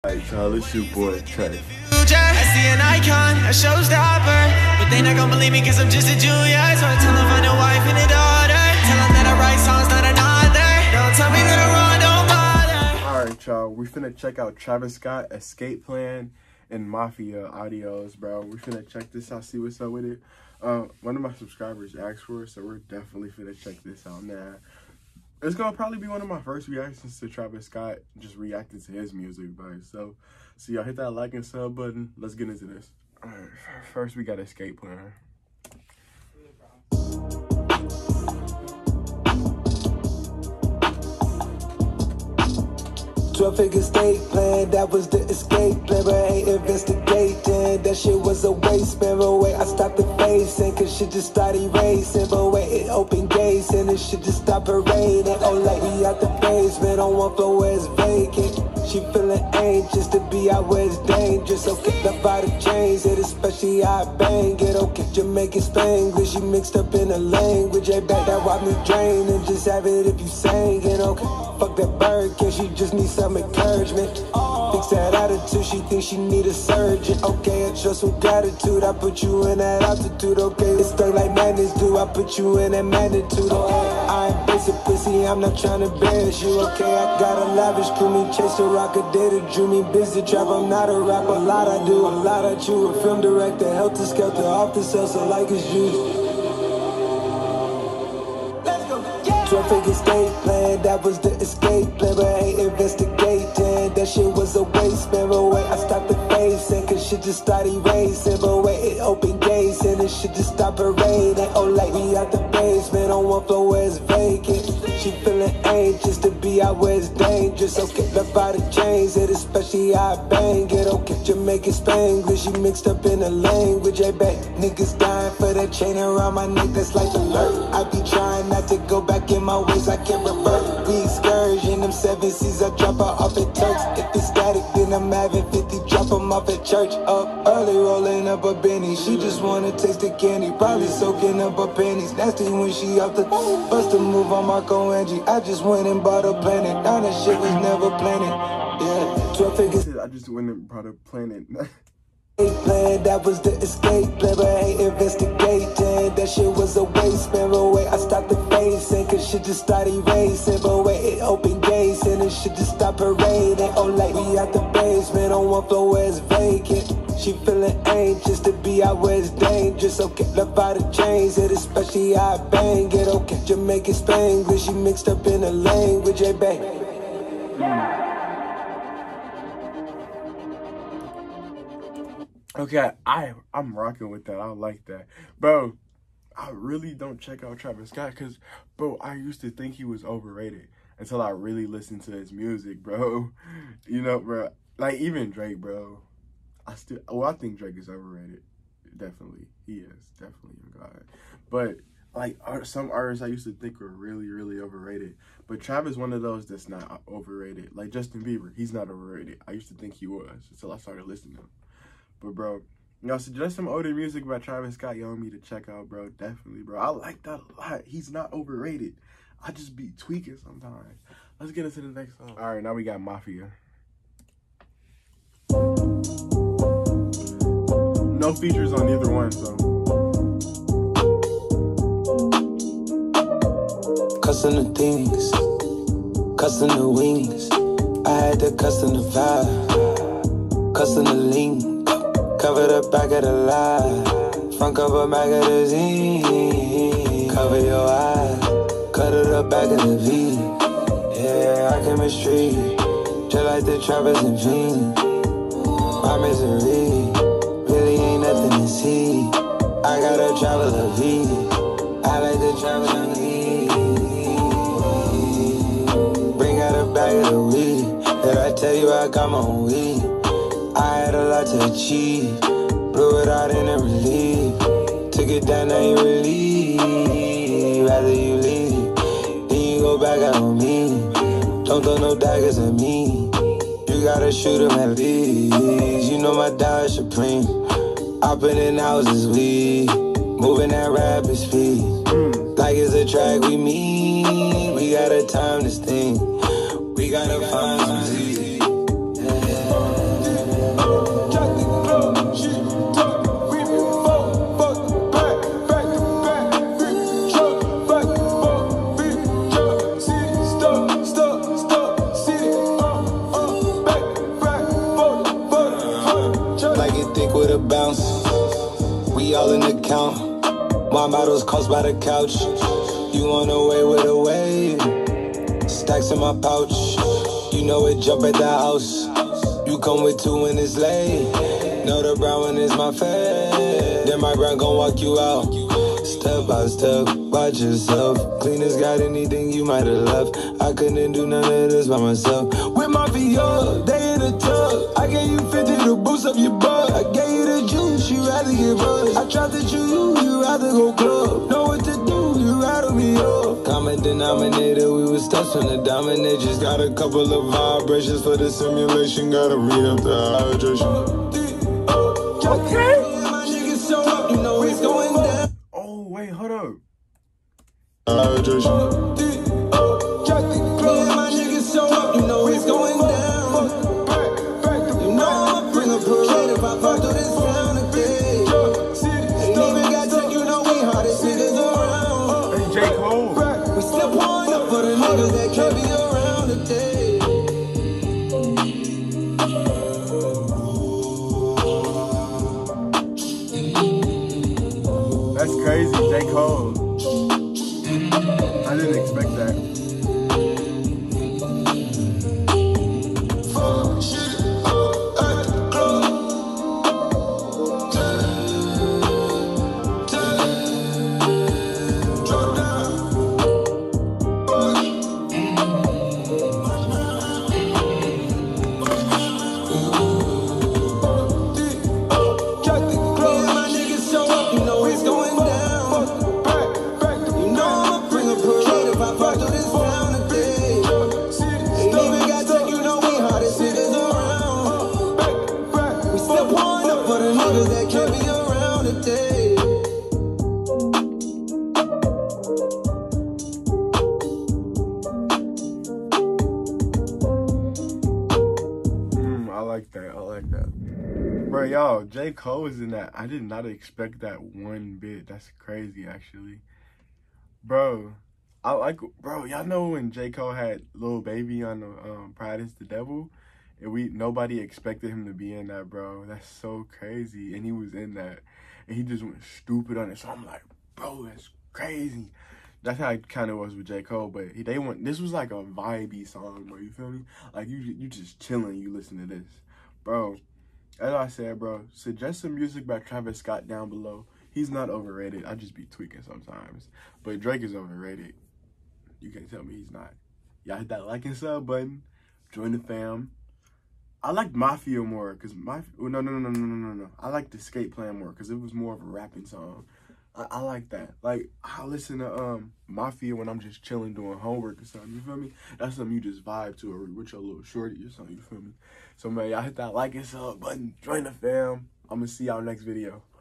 Alright, y'all, it's your boy, Trey. I see an icon, a showstopper, but they not gonna believe me cause I'm just a junior. So I tell them find a wife and a daughter. Tell them that I write songs, not another. Don't tell me that I'm wrong, don't bother. Alright, y'all, we finna check out Travis Scott, Escape Plan, and Mafia audios, bro. We finna check this out, see what's up with it. One of my subscribers asked for it, so we're definitely finna check this out now. It's gonna probably be one of my first reactions to Travis Scott, just reacting to his music by itself. So y'all hit that like and sub button. Let's get into this. Alright, first we got Escape Plan. 12-figure estate plan, that was the escape plan, but I ain't investigating. That shit was a waste, man, but wait, I stopped the facing, cause shit just started racing, but wait, it opened gates, and this shit just stopped raining. Oh, like we out the basement, on one floor where it's vacant. She feeling anxious to be out where it's dangerous, okay, left by the chains, it especially how I bang it, okay, Jamaican Spanglish, she mixed up in the language, ain't back that rock me drain, and just have it if you sang it, okay, fuck that bird, cause she just needs some encouragement. Fix that attitude, she thinks she need a surgeon. Okay, I trust with gratitude, I put you in that altitude. Okay, it's stuck like madness, do I put you in that magnitude? Okay, I ain't basic pussy, I'm not trying to embarrass you. Okay, I got a lavish crew, me chase the rock, a day that drew me busy trap. I'm not a rapper, a lot I do, a lot I chew. A film director, helter skelter, off the salsa like it's juice. 12-figure escape plan, that was the escape plan, but I ain't investigating. That shit was a waste, man, but wait, I stopped the facing, cause shit just started racing, but wait, it opened gates, and this shit just stopped raining. Oh, like we out the basement, on one floor where it's vacant. She feeling anxious to be out where it's dangerous, okay, left by the chains, it especially how I bang it, okay, Jamaican Spanglish, she mixed up in the language, hey, babe, niggas dying for that chain around my neck, that's like alert. I be trying not to go back in my ways, I can't revert. We excursion, them 7 C's, I drop her off at Turks. If it's static, then I'm having 50, drop them off at church. Up early, rolling up a Benny. She just wanna taste the candy, probably soaking up her panties. Nasty when she off the bust a move on Marco Angie. I just went and bought a planet. Now that shit was never planted. Yeah, 12 figures. I just went and brought a planet. Plan, that was the escape plan, but I ain't investigating. That shit was a waste, man, but wait, I stopped the facing, cause shit just started racing, but wait, it opened gates, and this shit just stopped raining. Oh, like we out the basement, on one floor where it's vacant. She feeling anxious to be out where it's dangerous, okay, left by the chains, it especially how I bang it, okay, Jamaican Spanglish, she mixed up in the language, hey, babe. Okay, I'm rocking with that. I like that. Bro, I really don't check out Travis Scott because, bro, I used to think he was overrated until I really listened to his music, bro. You know, bro, like even Drake, bro. I think Drake is overrated. Definitely. He is. Definitely a god. But, like, some artists I used to think were really, really overrated. But Travis one of those that's not overrated. Like Justin Bieber, he's not overrated. I used to think he was until I started listening to him. But, bro, y'all suggest some older music by Travis Scott you want me to check out, bro. Definitely, bro. I like that a lot. He's not overrated. I just be tweaking sometimes. Let's get into the next song. All right, now we got Mafia. No features on either one, so. Cussing the things, cussing the wings. I had to cussing the vibe, cussing the lean. Cover the back of the lie, front cover magazine. Cover your eyes, cut it up back of the V. Yeah, our chemistry, just like the Travis and Fiend. My misery, really ain't nothing to see. I gotta travel a V, I like to travel a V. Bring out a bag of the weed, did I tell you I got my own weed? I had a lot to achieve, blew it out in a relief. Took it down, now you relieve. Rather you leave, then you go back out on me. Don't throw no daggers at me. You gotta shoot them at least. You know my dog is supreme. Hopping in houses, we moving at rapid speed. Like it's a track we meet. We gotta time this thing. We gotta find some Z. Yeah. back with a bounce. We all in the count. My models cost by the couch. You on the way with a wave. Stacks in my pouch. You know it jump at the house. You come with two when it's late. Know the brown one is my fave. Then my brown gon' walk you out. Step by step, watch yourself. Cleaners got anything you might have left. I couldn't do none of this by myself. With my VR, they in the tub. I gave you 50 to boost up your butt. I gave you the juice, you rather get buzzed. I tried to choose, you rather go club. Know what to do, you rattle me up. Common denominator, we was steps from the dominatrix. Got a couple of vibrations for the simulation. Gotta read up the hydration. Okay. My niggas so up, you know it's going down. Oh, wait, hold up. Hydration. My niggas so up, you know it's going down. You know I'ma bring a parade if I fuck through this town again. Ain't even got tech, you know we hardest niggas around. Hey, J. Cole. We still pouring up for the niggas that can't be around today. That's crazy, J. Cole. I didn't expect that. My niggas so up, you know it's going down. You know I'ma bring a parade if I fuck through this town today. Ain't even got tech, you know we hardest niggas around. We still pouring up for the niggas that can't be around today. I like that. I like that. Bro, y'all, J. Cole is in that. I did not expect that one bit. That's crazy, actually. Bro, y'all know when J. Cole had Lil Baby on the Pride is the Devil? And nobody expected him to be in that, bro. That's so crazy. And he was in that. And he just went stupid on it. So I'm like, bro, that's crazy. That's how it kind of was with J. Cole, but this was like a vibey song, bro, you feel me? Like, you just chilling, you listen to this. Bro, as I said, bro, suggest some music by Travis Scott down below. He's not overrated. I just be tweaking sometimes. But Drake is overrated. You can't tell me he's not. Y'all hit that like and sub button. Join the fam. I like Mafia more, because no. I like the Skate Plan more, because it was more of a rapping song. I like that. Like, I listen to Mafia when I'm just chilling doing homework or something, you feel me? That's something you just vibe to, or with your little shorty or something, you feel me? So, man, y'all hit that like and sub button, join the fam. I'm gonna see y'all next video.